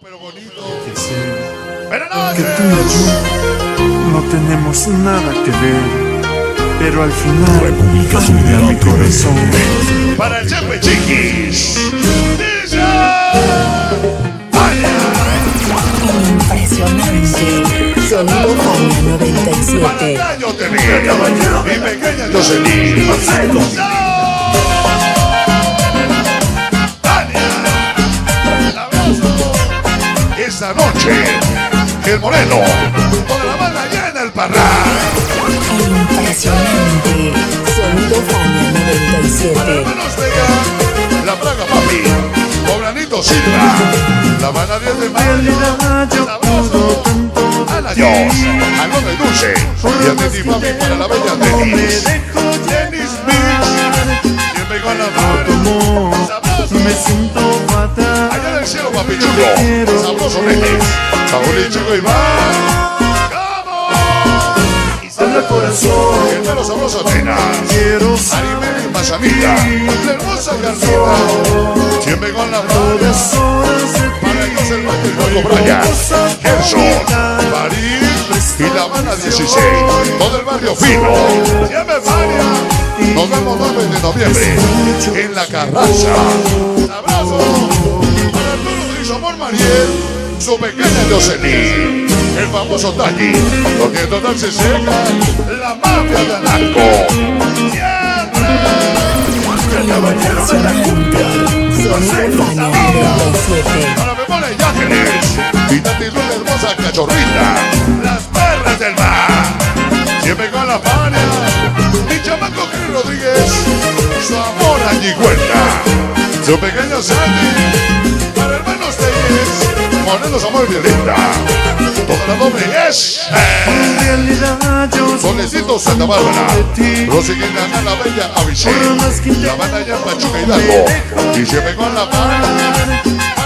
Pero bonito. Que sé Pero no, que tú y yo no tenemos nada que ver, pero al final cambia mi corazón. para el Chepe Chiquis. ¡Dice! Impresionante. Sonido Fania 97. Para Gallo TV. Mi pequeña Jocelyn. Esta noche, el Moreno, con la banda allá en el Parral. Impresionante. Sonido Fania 97. Hermanos Vega, la Praga Papi, Poblanito Silva, la banda 10 de mayo, Sabroso, Ana Dios, Alón de Dulce, y el Titi Papi para la bella Denis. Denis Beach, siempre con la mano, Sabroso, Me siento fatal. allá en el cielo Papi Chulo, Sabroso Nenes, Saúl y Chico Iván. Habla corazón, Hermano Sabroso Atenas, quiero saber Arime y Mazamita, la hermosa Carlita, siempre con la mano. las horas de Para ellos el Valle del Juego Brian, Gerson, París y La Habana 16, todo el barrio fino. Siempre Fania. Nos vemos 9 de noviembre en La Carranza. Un abrazo para Arturo y su amor Mariel, su pequeña Jocelyn, el famoso Tati, porque en total se seca la mafia del narco. Siempre. Sonido Fania 97. Para Memoria y Ángeles y Tati Luz, la hermosa cachorrita, las perras del mar, siempre con la Fania, mi chamaco Chris Rodríguez, su amor allí cuenta, su pequeño Sandy, para hermanos Telles, Morelos Amor Violeta, toda la doble es en realidad yo Solecito Santa Bárbara, Rosy Quintana, la bella Avicii, la banda allá en Pachuca Hidalgo, y siempre con la Fania.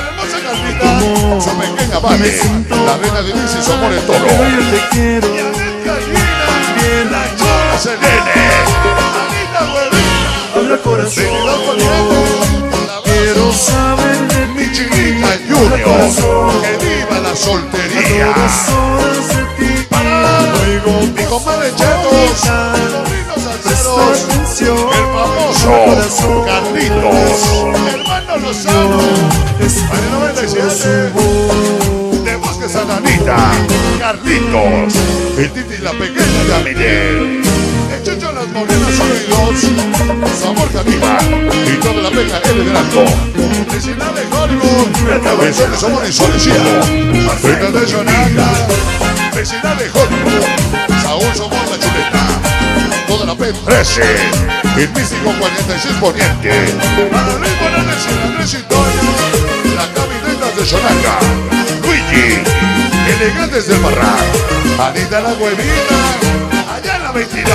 Su pequeña Vane, la reina de Liz y su amor en toro. yo te quiero. Y Anel Gallina, la chola Selene, Anita Huevita, Habla corazón, Trinidad Poniente, la quiero saber de mi chiquita Junior, que viva la soltería. las horas de ti. Para mi compadre Chetos, sobrinos Presta salseros, atención, el famoso Carlitos, hermano Lozano. Para el 97, de Bosque Santa Anita, Carlitos, el Titi y la pequeña Yamilel, el Chucho las Morenas 1 y 2, su amor Cativa, y toda la peca L de Alto, vecindad de Hollywood, vecinos Somos y Solecito, Frente de Jonaka, vecindad de Hollywood, Saúl Somos la Chuleta, toda la P13, el místico 46 Poniente, para Luis Morales y Andrés y Toño, la Cabinetas de Jonaka, Luigi, Elegantes del Barral, Anita la Huevita, allá en la 22.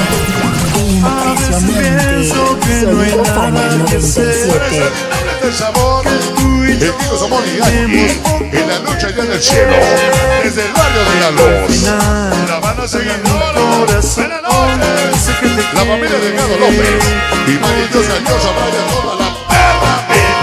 Impresionante. Sonido Fania 97. Del sabor, el Diego Somos y Angie, en la noche allá en el cielo, desde el barrio de La Luz, la banda seguidora, buenas noches, la familia de Gado López, y maravillosa Diosa Vaya toda la perra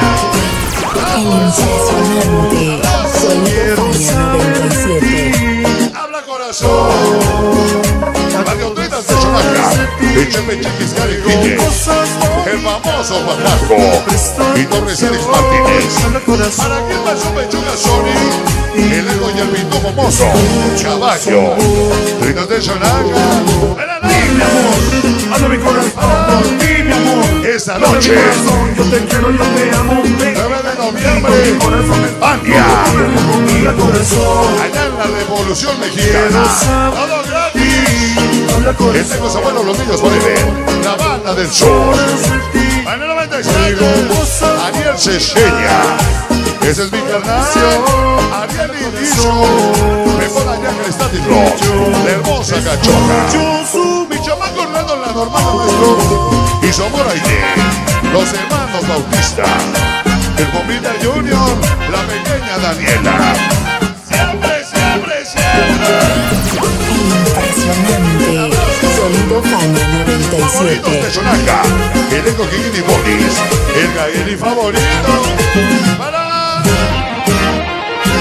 Impresionante. Sonido Fania 97. habla corazón, Radio 30 de Chonaca, el Chepe Chiquis Cari Guille, el famoso Guanaco, y Torres Alex Martínez, para quien pasó Pechuga Sony, el Ego y el Pinto Momoso, Caballo, 30 de Chonaca, Mi amor, habla mi corazón, mi amor. esta noche, Yo te quiero, yo te amo. 9 de noviembre, Fania, Habla corazón, allá en la Revolución Mexicana, todo gratis. habla El corazón. Tengo Samuel Los Niños Forever, la banda del sur. En el 97, Ariel Ceseña. Ese es mi carnal, Ariel Indisco. Mejor allá que el estático, la hermosa cachorra. Mi chamaco Orlando, la normal nuestro. Y su amor Aide, los hermanos Bautista. El Bombita Junior, la pequeña Daniela. Siempre, siempre, siempre. Impresionante. Sonido Fania Favoritos de 97. Chonaca, el Eco Kikini Bolis, el Gaeli favorito para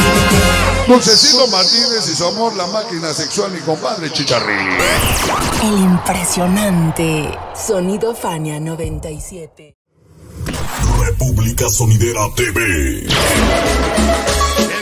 Dulcecito Martínez y su amor, la máquina sexual, mi compadre Chicharrín. El impresionante Sonido Fania 97. República Sonidera TV.